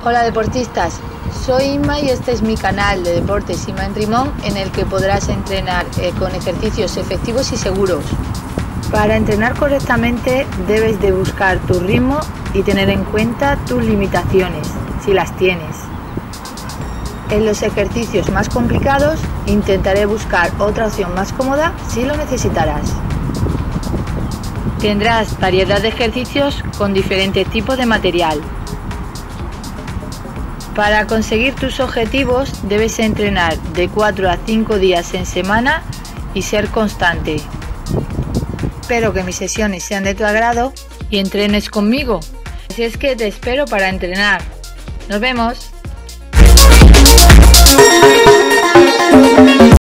Hola deportistas, soy Inma y este es mi canal de deportes Inma en Rimón, en el que podrás entrenar con ejercicios efectivos y seguros. Para entrenar correctamente debes de buscar tu ritmo y tener en cuenta tus limitaciones, si las tienes. En los ejercicios más complicados intentaré buscar otra opción más cómoda si lo necesitarás. Tendrás variedad de ejercicios con diferentes tipos de material. Para conseguir tus objetivos debes entrenar de 4 a 5 días en semana y ser constante. Espero que mis sesiones sean de tu agrado y entrenes conmigo. Así es que te espero para entrenar. ¡Nos vemos!